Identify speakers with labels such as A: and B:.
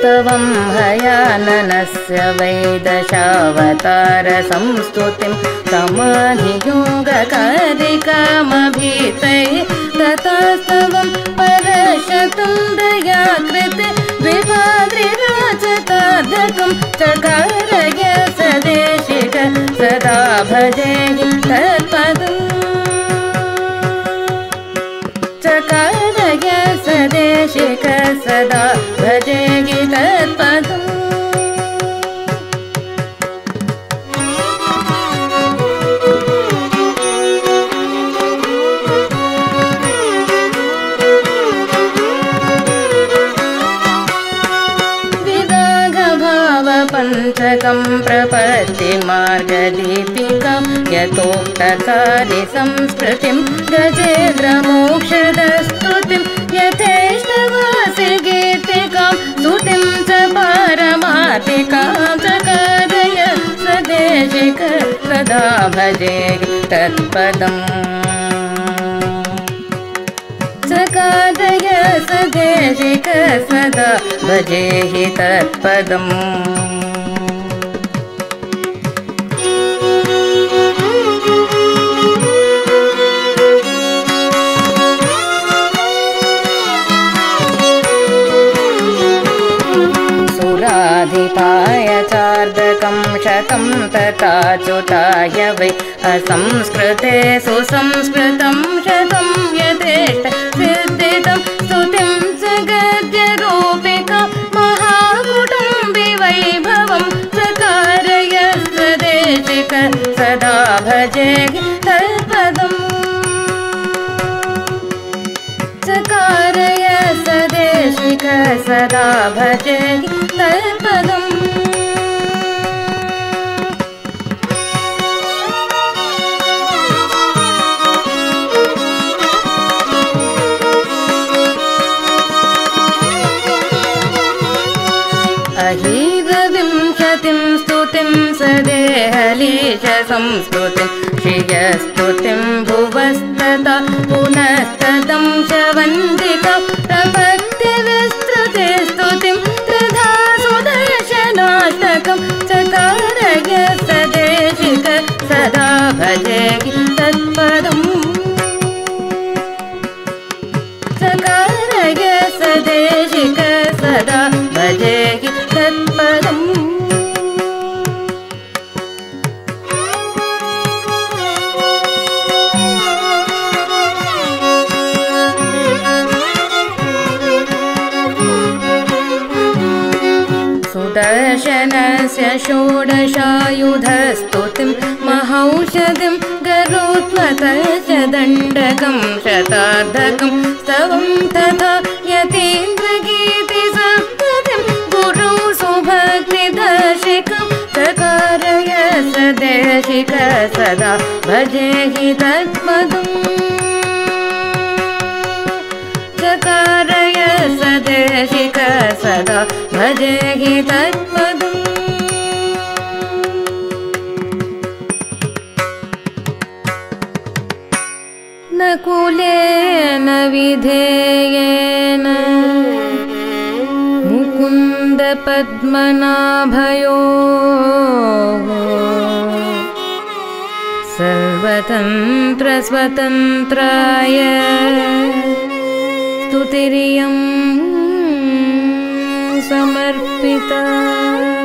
A: स्तवं हयाननस्य वैदशावतार संस्तुतिं समाधियोगकारिकामभीतये तथास्तवं परशतं दयाकृते द्विपाद्रिराजतार्धकं चकारय सदेशिक सदा भजे तत्पदम् चकारय सदेशिक सदा भजे तत्पदम् पंचकं प्रपत्तिमार्गदीपिकां यथोक्तकारि संस्कृतिं गजेन्द्रमोक्षदस्तुतिं यथेष्टवासि गीतिकां स्तुतिं च पारमार्थिकां चकारय सदेशिक सदा भजे तत्पदम् चकारय सदेशिक सदा भजे तत्पदम् सुराधिपाय चार्दकं शतं तथाच्युताय वै असंस्कृते सुसंस्कृतं शतं यथेष्ट सिद्धितं स्तुतिं च गद्यरूपिका महाकुटुम्बि वैभवं चकारय सदेशिक सदा भजे तत्पदम् चकारय सदेशिक सदा भजे तत्पदम् अहीरविंशतिं स्तुतिं सदेहलीश संस्तुतिं श्रियस्तुतिं भुवस्तदा पुनस्तदं शवन्दिका प्रपत्तिविस्तृते स्तुतिं त्रिधा सुदर्शनाष्टकं चकारय सदेशिक सदा भजे तत्पदम् चकारय सदेशिक सदा भजे तत्पदम् सुदर्शनस्य षोडशायुधस्तुतिं महौषधिं गरुत्मतश्च दण्डकं शतार्धकं स्तवं तथा यतीन्द्रगीतिसप्ततिं गुरु सुभक्तिदर्शिकं चकारय सदेशिक सदा भजे तत्पदम् चकारय सदेशिक सदा भजे तत्पदम् न कुलेन विधेयेन मुकुन्द पद्मनाभयोः सर्वतन्त्र स्वतन्त्राय स्तुतिरियं समर्पिता।